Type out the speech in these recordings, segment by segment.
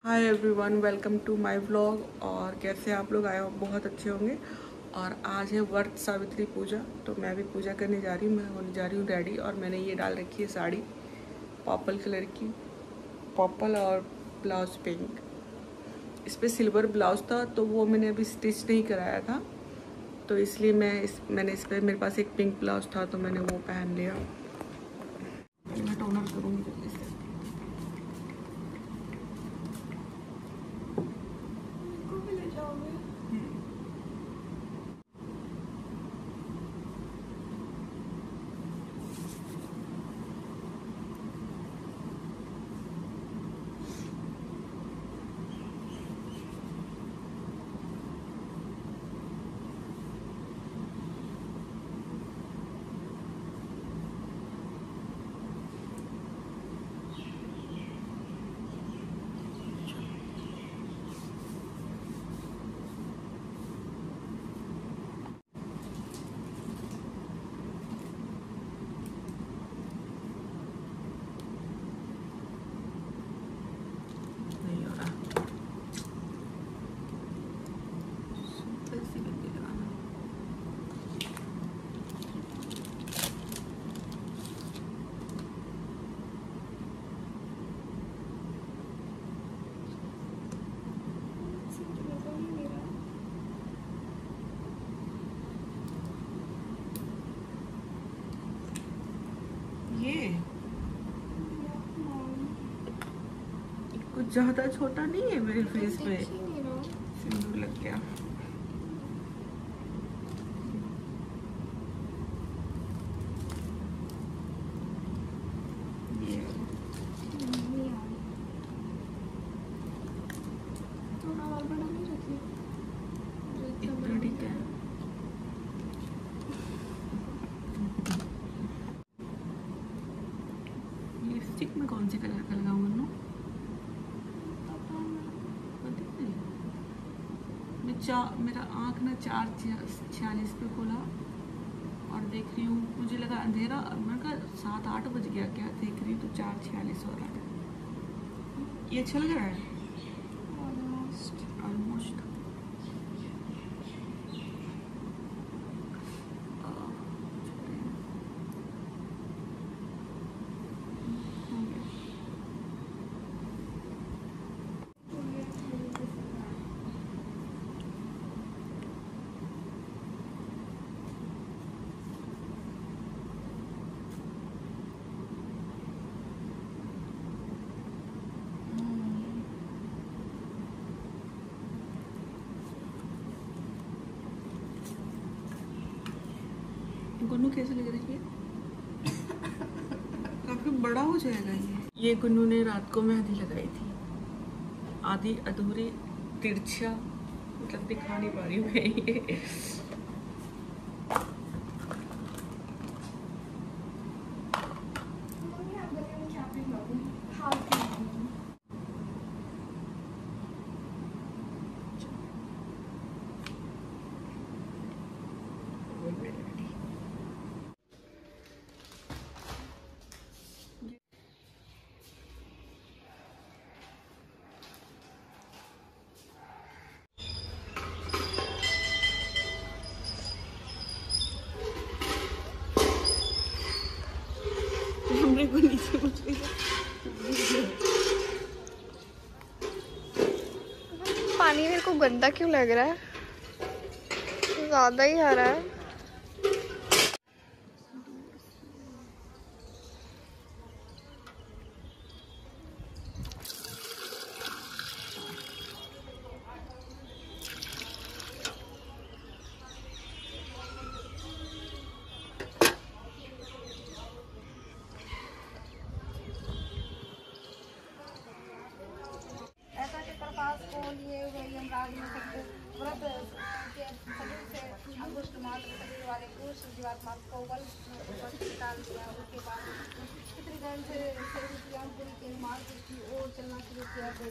Hi everyone, welcome to my vlog. और कैसे आप लोग आए हो? बहुत अच्छे होंगे। और आज है वर्त सावित्री पूजा, तो मैं भी पूजा करने जा रही हूँ। मैं होने जा रही हूँ रेडी, और मैंने ये डाल रखी है साड़ी पर्पल कलर की, पर्पल और ब्लाउज पिंक। इस पर सिल्वर ब्लाउज था, तो वो मैंने अभी स्टिच नहीं कराया था, तो इसलिए मैंने इस पर, मेरे पास एक पिंक ब्लाउज था तो मैंने वो पहन लिया। मैं टोनर करूँगी जल्दी से। ये कुछ ज्यादा छोटा नहीं है, मेरे फेस पे सिंदूर लग गया। ये इतना ठीक है। लिपस्टिक में कौन से कलर का लगाऊं? मेरा आँख ना 4:46 पे खुला और देख रही हूँ, मुझे लगा अंधेरा, मैं कहा 7-8 बज गया क्या, देख रही हूँ तो 4:46 हो रहा है। ये अच्छा लग रहा है ऑलमोस्ट। गुन्नू कैसे लग रही है? काफी बड़ा हो जाएगा ये गुन्नू ने रात को मेहंदी लगाई थी, आधी अधूरी, तिरछा, मतलब दिखा नहीं पा रही हूँ मैं ये। हमने को नीचे पानी मेरे को गंदा क्यों लग रहा है? ज्यादा ही हरा है। चलना शुरू किया तो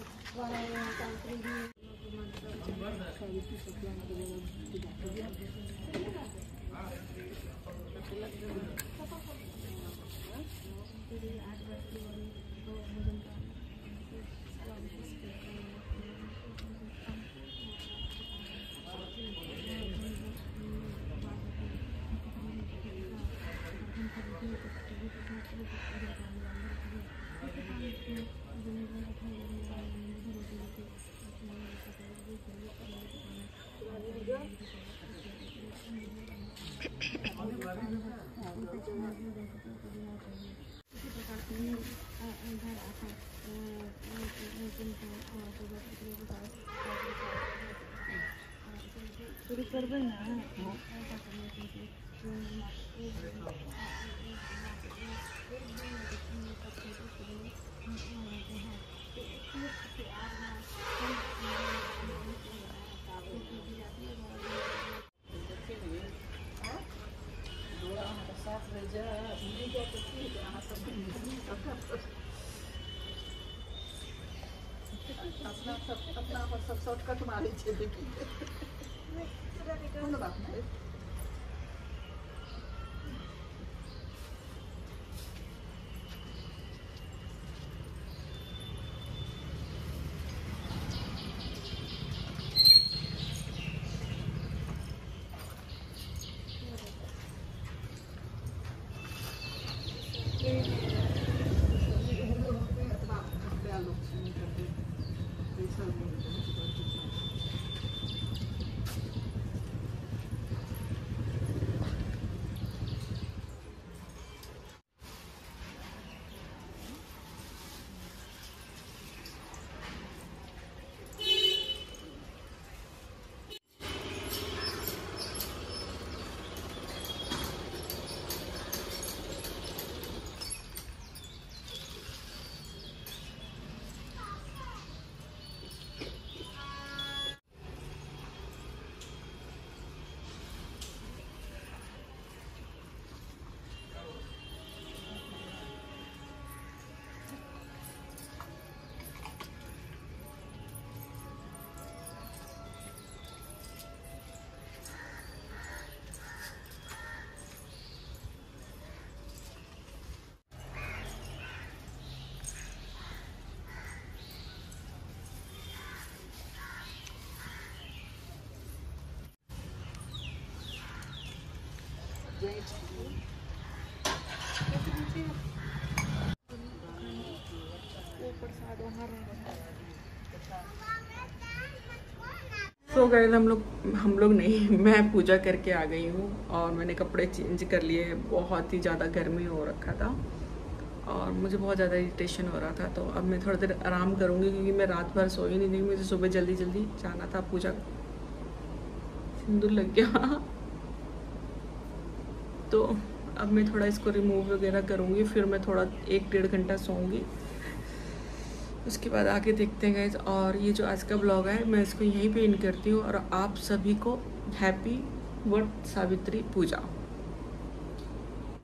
सब शॉर्टकट मारे छे देखी कोनो बात नहीं। सो गए हम लोग नहीं, मैं पूजा करके आ गई हूँ और मैंने कपड़े चेंज कर लिए। बहुत ही ज़्यादा गर्मी हो रखा था और मुझे बहुत ज़्यादा इरिटेशन हो रहा था, तो अब मैं थोड़ी देर आराम करूँगी क्योंकि मैं रात भर सोई नहीं थी। मुझे सुबह जल्दी जल्दी जाना था पूजा। सिंदूर लग गया तो अब मैं थोड़ा इसको रिमूव वगैरह करूँगी, फिर मैं थोड़ा 1-1.5 घंटा सोऊंगी, उसके बाद आके देखते हैं गाइस। और ये जो आज का ब्लॉग है मैं इसको यहीं पे एंड करती हूँ और आप सभी को हैप्पी वट सावित्री पूजा।